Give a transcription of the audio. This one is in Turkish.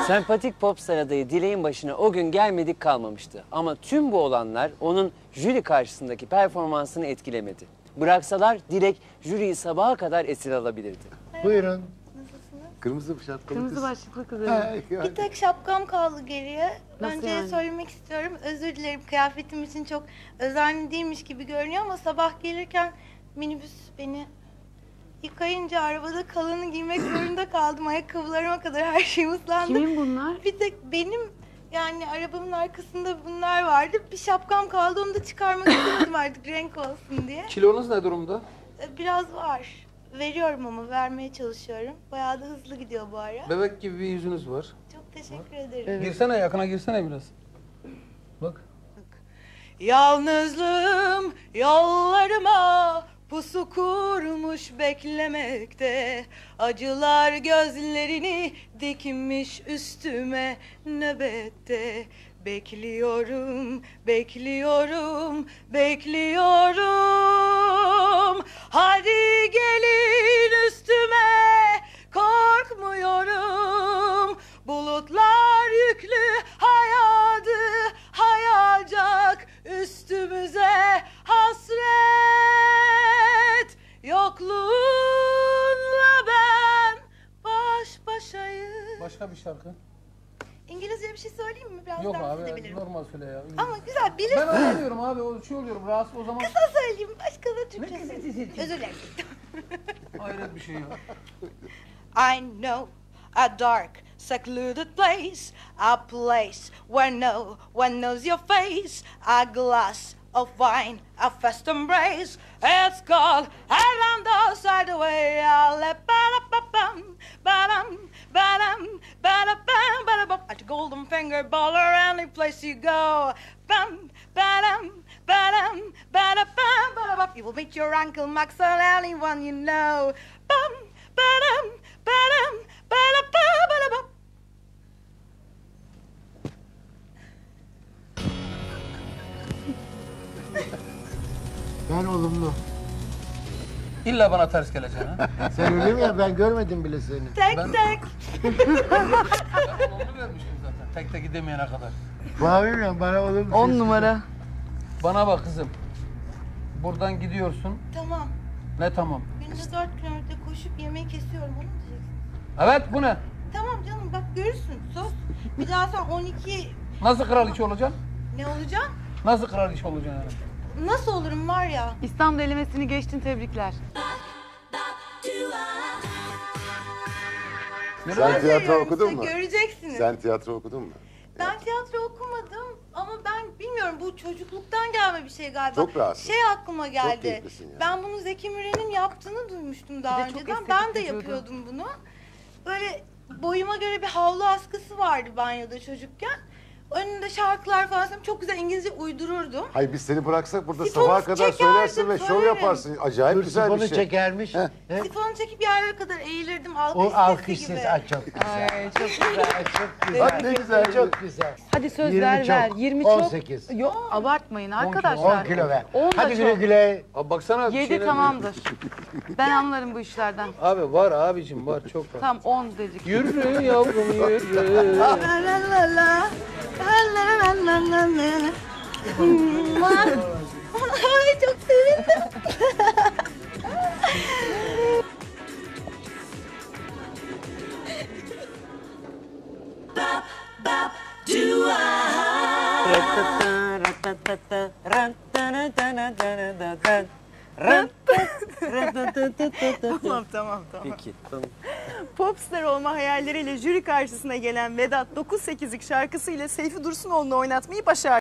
Sempatik popstar adayı Dilek'in başına o gün gelmedik kalmamıştı. Ama tüm bu olanlar onun jüri karşısındaki performansını etkilemedi. Bıraksalar Dilek jüriyi sabaha kadar esir alabilirdi. Buyurun. Kırmızı şapkalı Kırmızı kız. başlıklı kız. Bir tek şapkam kaldı geriye. Nasıl Önce yani? söylemek istiyorum. Özür dilerim, kıyafetim için çok özenli değilmiş gibi görünüyor ama sabah gelirken minibüs beni yıkayınca arabada kalanı giymek zorunda kaldım. Ayakkabılarıma kadar her şeyim ıslandı. Kimin bunlar? Bir tek benim, yani arabamın arkasında bunlar vardı. Bir şapkam kaldı, onu da çıkarmak istemedim artık renk olsun diye. Kilonuz ne durumda? Biraz var. Veriyorum ama vermeye çalışıyorum. Bayağı da hızlı gidiyor bu ara. Bebek gibi bir yüzünüz var. Çok teşekkür ederim. Girsene, yakına girsene biraz. Bak. Yalnızlığım yollarıma pusu kurmuş beklemekte. Acılar gözlerini dikmiş üstüme nöbette. Bekliyorum, bekliyorum, bekliyorum. Hadi gelin üstüme, korkmuyorum. Bulutlar yüklü hayadı hayacak üstümüze hasret. Yokluğunla ben baş başayım. Başka bir şarkı. İngilizce bir şey söyleyeyim mi? Biraz Yok dans abi, edebilirim. normal söyle ya. Ama güzel, bilirsin. Ben anlıyorum abi, o şey oluyorum, rahatsız o zaman. Kısa söyleyeyim, başka da Türkçesi. Özür dilerim. Hayret bir şey ya. I know a dark, secluded place, a place where no one knows your face, a glass of wine, a first embrace. It's called around the side away. I'll let ba-da-ba-bum, ba-dum, ba-dum, ba-da-bum, ba-da-bum. At your golden finger baller, any place you go. Bum, ba-dum, ba-dum, ba-da-bum, ba-da-bum. You will meet your Uncle Max or anyone you know. Bum, ba-dum, ba-dum, ba-da-bum, ba-da-bum. Ben olumlu. İlla bana ters geleceksin ha. Sen öyle mi ya? Ben görmedim bile seni. Tek Ben- tek. Ben onu vermiştim zaten, tek tek gidemeyene kadar. Mavi ya, bana olumlu. 10 numara. Bana bak kızım. Buradan gidiyorsun. Tamam. Ne tamam? Günde 4 kilometre koşup yemeği kesiyorum, onu mu diyeceksin? Evet, bu ne? Tamam canım, bak görürsün, sus. Bir daha sen 12... Nasıl kraliçe olacaksın? Ne olacaksın? Nasıl kraliçe olacaksın yani? Nasıl olurum var ya? İstanbul elemesini geçtin, tebrikler. Sen tiyatro Söylüyorum okudun size, mu? Göreceksiniz. Sen tiyatro okudun mu? Ben tiyatro okumadım ama ben bilmiyorum, bu çocukluktan gelme bir şey galiba. Çok rahatsın. Şey aklıma geldi. keyiflisin yani. Ben bunu Zeki Müren'in yaptığını duymuştum daha Bir de çok önceden. estetik Ben de vücudu. yapıyordum bunu. Böyle boyuma göre bir havlu askısı vardı banyoda çocukken. Önünde şarkılar falan söylüyorum. Çok güzel İngilizce uydururdum. Hayır, biz seni bıraksak burada Sifonu sabaha kadar çekerdim, söylersin ve şov söylerim. yaparsın. Acayip güzel bir Sifonu şey. çekermiş. He? Sifonu çekip yerlere kadar eğilirdim, O alkış alkış sesi sesi. gibi. Ay çok güzel. Ay çok güzel. Çok güzel. Bak ne güzel. Çok güzel. Hadi söz 20 ver çok, ver. 20 çok. 18. Yok abartmayın 10 arkadaşlar. kilo ver. 10 da Hadi güle çok. güle. Abi baksana. 7 tamamdır. Ben anlarım bu işlerden. Abi var abicim, var, çok var. Tam 10 dedik. Yürü yavrum yürü. La la la la. La la la la la la. Ay çok sevindim. Tamam. Peki, tamam. Popstar olma hayalleriyle jüri karşısına gelen Vedat 9-8'lik şarkısıyla Seyfi Dursunoğlu'nu oynatmayı başardı.